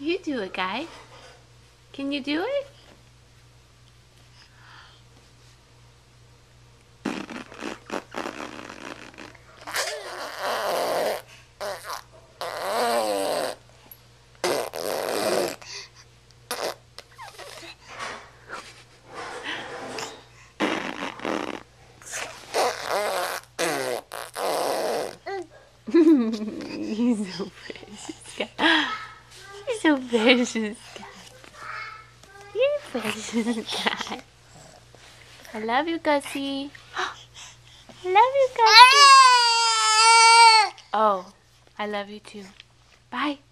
You do it, guy. Can you do it? He's so precious, guy. He's so precious, guy. You're precious, guy. I love you, Gussie. I love you, Gussie. Oh, I love you too. Bye.